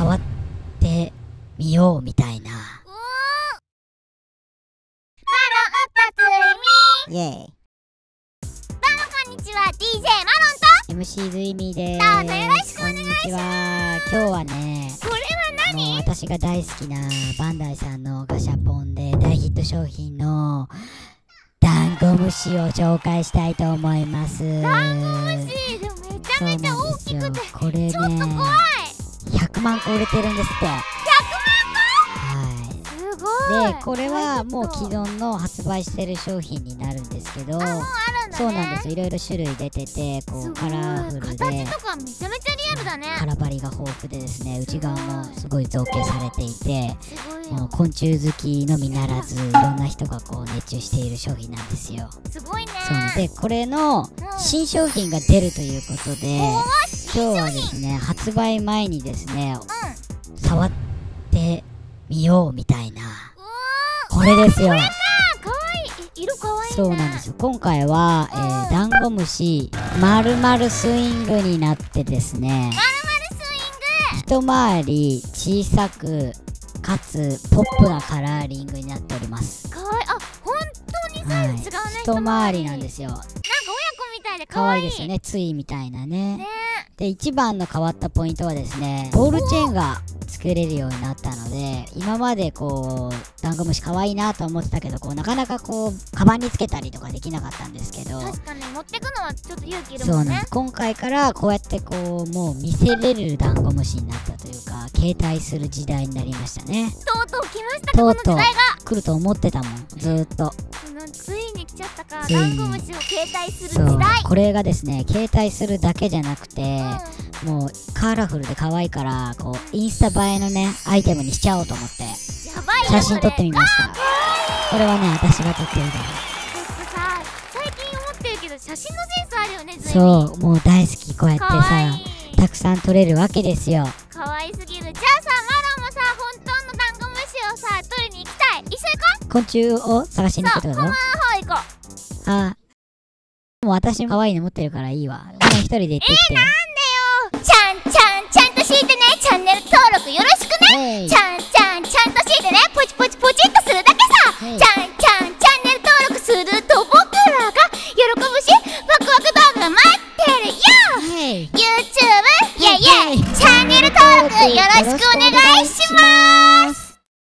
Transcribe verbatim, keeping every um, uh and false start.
触ってみようみたいな。イエーイ。 どうもこんにちは、ディージェー マロンとエムシー ズイミーでどうす。 ぞよろしくお願いします。 こんにちは。今日はね、 これはもう何？ 私が大好きなバンダイさんのガシャポンで大ヒット商品のダンゴムシを紹介したいと思います。 ダンゴムシでもめちゃめちゃ大きくてこれね、 ちょっと怖い。 ひゃくまんこ売れてるんですって。 ひゃくまんこ？すごい。 で、これはもう既存の発売してる商品になるんですけど、 あ、もうあるんだね。 そうなんです。いろいろ種類出てて、こうカラフルで形とかめちゃめちゃリアルだね。 カラバリが豊富でですね、内側もすごい造形されていて、 すごいもうよ。 昆虫好きのみならずいろんな人がこう熱中している商品なんですよ。 すごいね。 そうで、これの新商品が出るということで、今日はですね、発売前にですね、 うん。 触ってみようみたいな、 おー、 これですよ。 かわいい。え、色かわいいね。 そうなんですよ。今回は、えー、ダンゴムシまるまるスイングになってですね、 まるまるスイング。 一回り小さくかつポップなカラーリングになっております。 かわいい。あ、本当にサイズ違うね。 一回りなんですよ。 なんか親子みたいでか可わいい。 愛いですよね。ツイみたいなね。 ね。 で、一番の変わったポイントはですね、ボールチェーンが作れるようになったので、今までこうダンゴムシ可愛いなと思ってたけど、こうなかなかこうカバンにつけたりとかできなかったんですけど、 確かに持ってくのはちょっと勇気いるそうなんでもんね。 す。今回からこうやってこうもう見せれるダンゴムシになったというか、携帯する時代になりましたね。 とうとう来ましたか、この時とうとう代が。 来ると思ってたもん、ずーっと。 うん、ついに来ちゃったか。 ついにダンゴムシを携帯するそう時代。 これがですね、携帯するだけじゃなくて、 うもうカラフルで可愛いからこうインスタ映えのねアイテムにしちゃおうと思ってん、やばいよ写真撮ってみました。 これ。 これはね、私が撮ってるかちょっとさ、最近思ってるけど写真のセンスあるよね、ずら。 いぶん。 そう、もう大好き。こうやってかわさいい。 たくさん撮れるわけですよ。 かわいすぎる。じゃあさ、マロンもさ、本当のダンゴムシをさ、取りに行きたい。一緒に行こ昆虫を探しう。そう、 に行くってこと？ コマの方行こう。 あ、もう私も可愛いの持ってるからいいわ。ごめん、一人で行ってきて。 なんでよ。ちゃんちゃんちゃんとしてね。チャンネル登録よろしくね。 へいちゃんちゃんちゃんとしてね。ポチポチポチっとするだけさ。 へいちゃんちゃ